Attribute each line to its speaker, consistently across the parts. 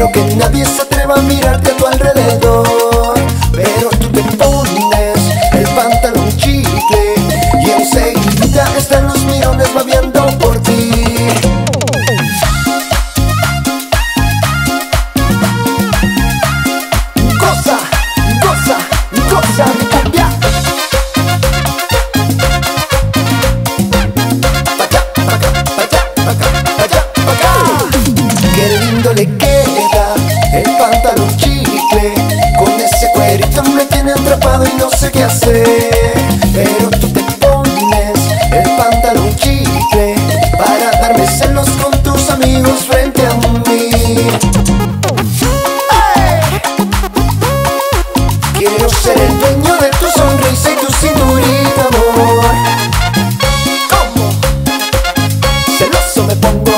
Speaker 1: quiero que nadie se atreva a mirarte a tu alrededor. Pero tú te pones el pantalón chicle y enseguida están los mirones babeando por ti. Goza, goza, goza mi cumbia. Pa' allá, pa' acá, pa' allá, pa' acá, pa' allá, pa' acá. Qué lindo le queda el pantalón chicle. Con ese cuerito me tiene atrapado y no sé qué hacer. Pero tú te pones el pantalón chicle para darme celos con tus amigos frente a mí. ¡Hey! Quiero ser el dueño de tu sonrisa y tu cinturita, amor. ¿Cómo? Celoso me pongo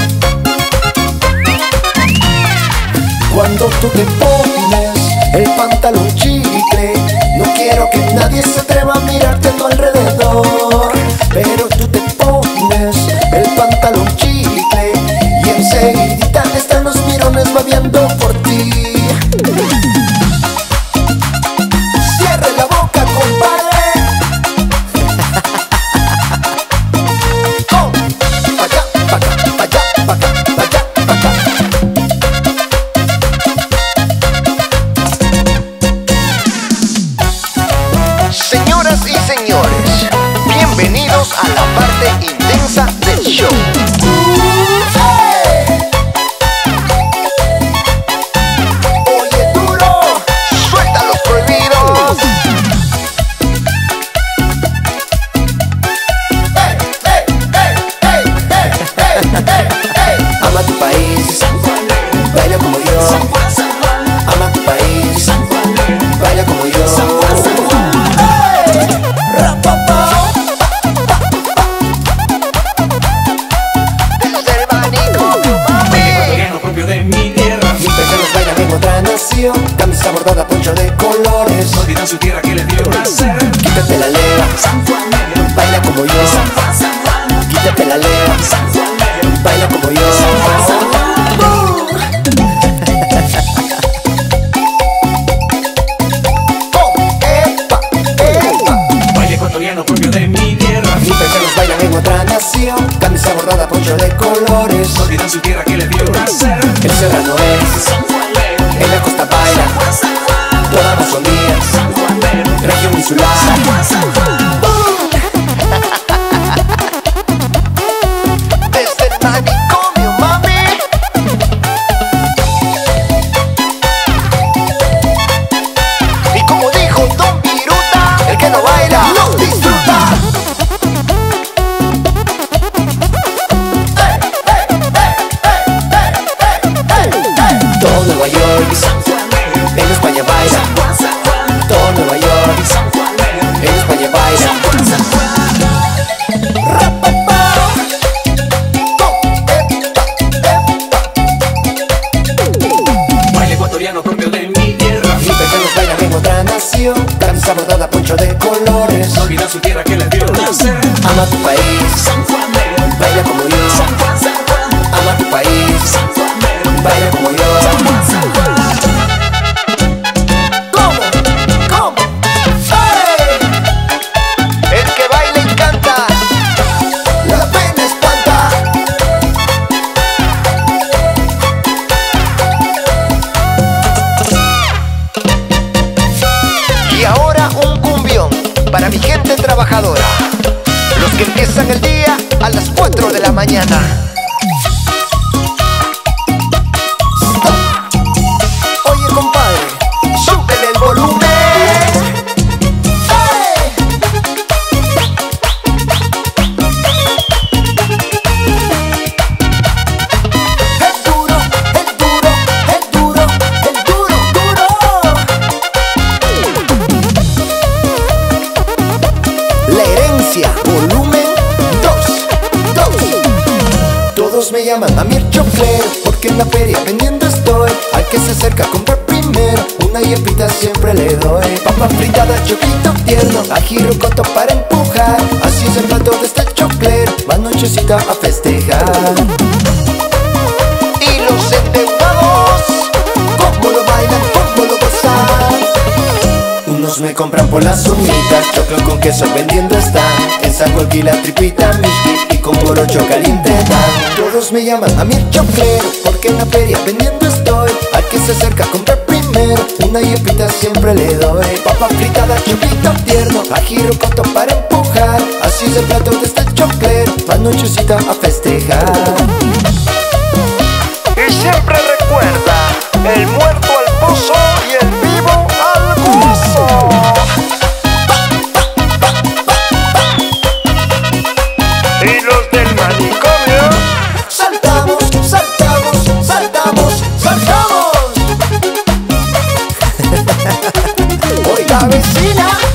Speaker 1: cuando tú te pones el pantalón chicle. No quiero que nadie se atreva a mirarte a tu alrededor. Pero tú te pones el pantalón chicle y enseguida están los mirones babeando por ti. Cierre la boca, compadre. Oh, pa' allá, pa' acá, pa' allá, pa' acá, pa' allá, pa' acá.
Speaker 2: Señoras y señores, bienvenidos a la parte intensa del show.
Speaker 1: Oye duro,
Speaker 2: Suelta los prohibidos.
Speaker 1: hey, hey, hey, hey, hey, hey, hey, hey. Ama tu país, baila como yo. Ama tu país, baila como yo. Hey, rapapa.
Speaker 2: Desde el manicomio, mami.
Speaker 3: Ecuatoriano propio de mi tierra.
Speaker 1: Mis paisanos bailan en otra nación. Camisa bordada, poncho de colores.
Speaker 3: Olvidan su tierra que les dio nacer.
Speaker 1: Quítate la leva, baila como yo. Quítate la leva, baila como yo. Oh, epa, epa.
Speaker 3: Baile ecuatoriano propio de mi tierra.
Speaker 1: Mis paisanos bailan en otra nación. Camisa bordada, poncho de colores.
Speaker 3: Olvidan su tierra que les dio nacer.
Speaker 1: El serrano es, en la costa baila, toda Amazonía, región insular.
Speaker 2: Desde el manicomio, mami. Y como dijo Don Viruta, el que no baila no disfruta.
Speaker 1: Todo Nueva York, en España baila. Todo Nueva York, en España baila. Rapapá.
Speaker 3: Baile ecuatoriano propio de mi tierra.
Speaker 1: Mis paisanos bailan en otra nación. Camisa bordada, poncho de colores.
Speaker 3: Olvidan su tierra que les dio nacer.
Speaker 1: Ama tu país, baila como yo. Ama tu país, baila como yo. ¿Cómo? ¿Cómo? ¡Hey!
Speaker 2: El que baila y canta.
Speaker 1: La pena espanta.
Speaker 2: Y ahora un cumbión para mi gente trabajadora. Los que empiezan el día a las 4 de la mañana.
Speaker 1: Oye, compadre, súbele el volumen. ¡Hey! El duro, el duro, el duro, el duro, duro. La herencia, volumen 2. Todos me llaman a mi el choclero, porque en la feria vendiendo estoy. Al que se acerca a comprar primero, una yepita siempre le doy. Papa fritada, choquito tierno, ají rocoto para empujar. Así es el plato de este choclero, va nochecita a festejar.
Speaker 2: Y los endeudados
Speaker 1: Todos me compran por las sumitas, choclo con queso vendiendo están. En San Joaquín la tripita mishki y con morocho caliente dan. Todos me llaman a mi choclero porque en la feria vendiendo estoy. Al que se acerca a comprar primero, una yepita siempre le doy. Papa fritada, choclito tierno, ají rocoto para empujar. Así es el plato de este choclero, la nochecita a festejar.
Speaker 2: Y siempre recuerda, el muerto al pozo y el vivo al gozo. Y los del manicomio,
Speaker 1: Saltamos, saltamos, saltamos, saltamos.
Speaker 2: oiga vecina,